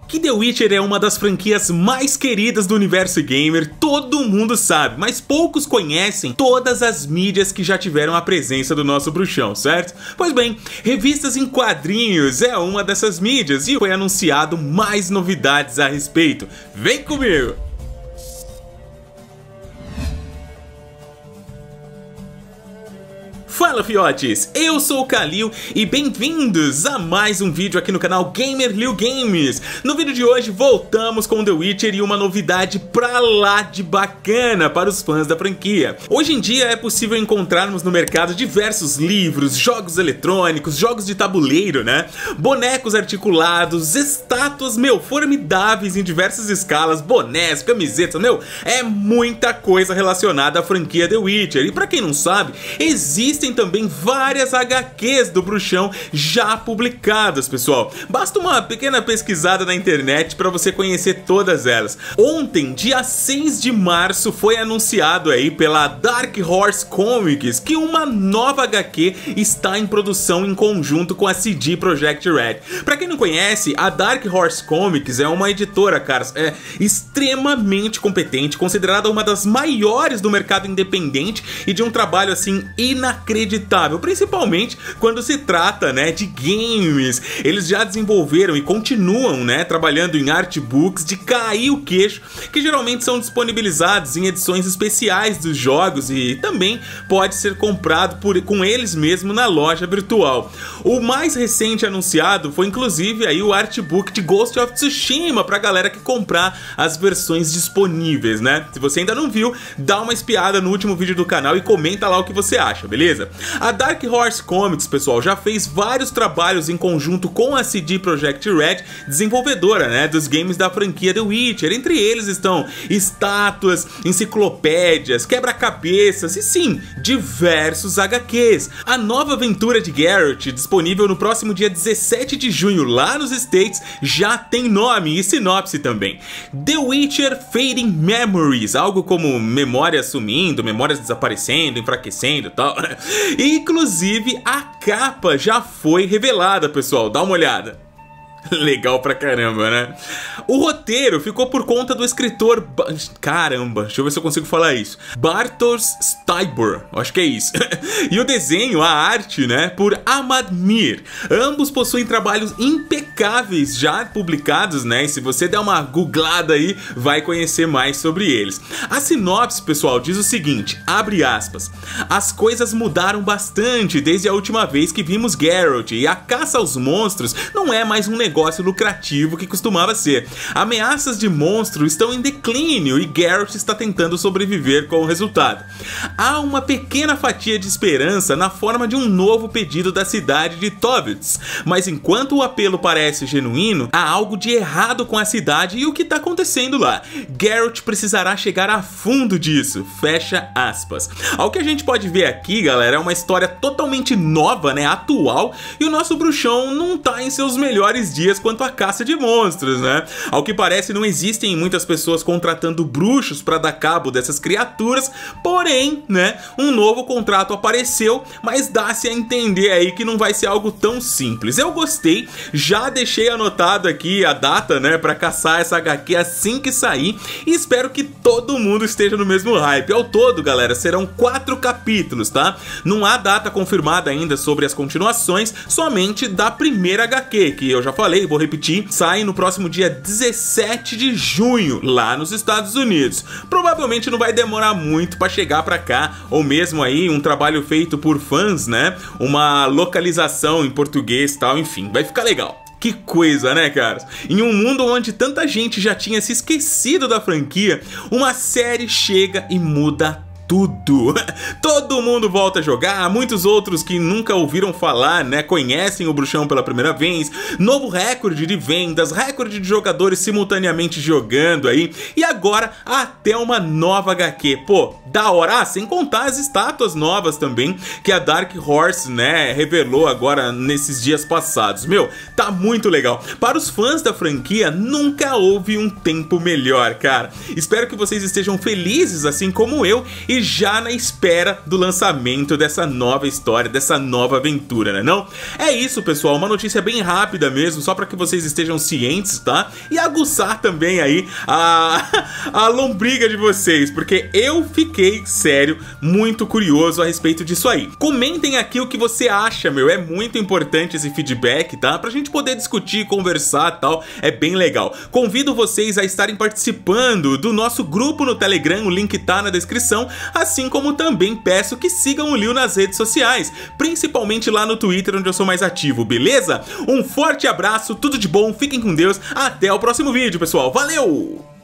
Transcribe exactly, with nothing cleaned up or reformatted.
Que The Witcher é uma das franquias mais queridas do universo gamer, todo mundo sabe, mas poucos conhecem todas as mídias que já tiveram a presença do nosso bruxão, certo? Pois bem, revistas em quadrinhos é uma dessas mídias e foi anunciado mais novidades a respeito. Vem comigo! Fala fiotes, eu sou o Kalil e bem-vindos a mais um vídeo aqui no canal Gamerliu Games. No vídeo de hoje voltamos com The Witcher e uma novidade pra lá de bacana para os fãs da franquia. Hoje em dia é possível encontrarmos no mercado diversos livros, jogos eletrônicos, jogos de tabuleiro, né? Bonecos articulados, estátuas, meu, formidáveis em diversas escalas, bonés, camisetas, meu, é muita coisa relacionada à franquia The Witcher. E pra quem não sabe, existem também várias H Qs do bruxão já publicadas, pessoal. Basta uma pequena pesquisada na internet para você conhecer todas elas. Ontem, dia seis de março, foi anunciado aí pela Dark Horse Comics que uma nova H Q está em produção em conjunto com a C D Projekt Red. Para quem não conhece, a Dark Horse Comics é uma editora, caras, é extremamente competente, considerada uma das maiores do mercado independente e de um trabalho assim inacreditável. Acreditável, principalmente quando se trata, né, de games. Eles já desenvolveram e continuam, né, trabalhando em artbooks de cair o queixo, que geralmente são disponibilizados em edições especiais dos jogos e também pode ser comprado por, com eles mesmos na loja virtual. O mais recente anunciado foi inclusive aí o artbook de Ghost of Tsushima pra galera que comprar as versões disponíveis, né? Se você ainda não viu, dá uma espiada no último vídeo do canal e comenta lá o que você acha, beleza? A Dark Horse Comics, pessoal, já fez vários trabalhos em conjunto com a C D Projekt Red, desenvolvedora, né, dos games da franquia The Witcher. Entre eles estão estátuas, enciclopédias, quebra-cabeças e sim, diversos H Qs. A nova aventura de Geralt, disponível no próximo dia dezessete de junho lá nos States, já tem nome e sinopse também. The Witcher Fading Memories, algo como memórias sumindo, memórias desaparecendo, enfraquecendo e tal. E, inclusive, a capa já foi revelada, pessoal, dá uma olhada. Legal pra caramba, né? O roteiro ficou por conta do escritor... Ba... Caramba, deixa eu ver se eu consigo falar isso. Bartosz Stybor, acho que é isso. E o desenho, a arte, né, por Ahmad Mir. Ambos possuem trabalhos impecáveis já publicados, né? E se você der uma googlada aí, vai conhecer mais sobre eles. A sinopse, pessoal, diz o seguinte, abre aspas. As coisas mudaram bastante desde a última vez que vimos Geralt, e a caça aos monstros não é mais um negócio negócio lucrativo que costumava ser. Ameaças de monstro estão em declínio e Geralt está tentando sobreviver com o resultado. Há uma pequena fatia de esperança na forma de um novo pedido da cidade de Tovitz, mas enquanto o apelo parece genuíno, há algo de errado com a cidade e o que está acontecendo lá. Geralt precisará chegar a fundo disso. Fecha aspas. Ao que a gente pode ver aqui, galera, é uma história totalmente nova, né, atual, e o nosso bruxão não tá em seus melhores dias quanto à caça de monstros, né? Ao que parece, não existem muitas pessoas contratando bruxos para dar cabo dessas criaturas, porém, né, um novo contrato apareceu, mas dá-se a entender aí que não vai ser algo tão simples. Eu gostei, já deixei anotado aqui a data, né, para caçar essa H Q assim que sair e espero que todo mundo esteja no mesmo hype. Ao todo, galera, serão quatro capítulos, tá? Não há data confirmada ainda sobre as continuações, somente da primeira H Q, que eu já falei, vou repetir, sai no próximo dia dezessete de junho, lá nos Estados Unidos. Provavelmente não vai demorar muito para chegar para cá, ou mesmo aí um trabalho feito por fãs, né? Uma localização em português e tal, enfim, vai ficar legal. Que coisa, né, caras? Em um mundo onde tanta gente já tinha se esquecido da franquia, uma série chega e muda tudo. Todo mundo volta a jogar, muitos outros que nunca ouviram falar, né, conhecem o bruxão pela primeira vez, novo recorde de vendas, recorde de jogadores simultaneamente jogando aí, e agora até uma nova H Q. Pô, da hora, ah, sem contar as estátuas novas também, que a Dark Horse, né, revelou agora nesses dias passados. Meu, tá muito legal. Para os fãs da franquia, nunca houve um tempo melhor, cara. Espero que vocês estejam felizes, assim como eu, e e já na espera do lançamento dessa nova história, dessa nova aventura, né não? É isso, pessoal, uma notícia bem rápida mesmo, só para que vocês estejam cientes, tá? E aguçar também aí a, a lombriga de vocês, porque eu fiquei, sério, muito curioso a respeito disso aí. Comentem aqui o que você acha, meu, é muito importante esse feedback, tá? Pra gente poder discutir, conversar e tal, é bem legal. Convido vocês a estarem participando do nosso grupo no Telegram, o link tá na descrição, assim como também peço que sigam o Lil nas redes sociais, principalmente lá no Twitter, onde eu sou mais ativo, beleza? Um forte abraço, tudo de bom, fiquem com Deus, até o próximo vídeo, pessoal, valeu!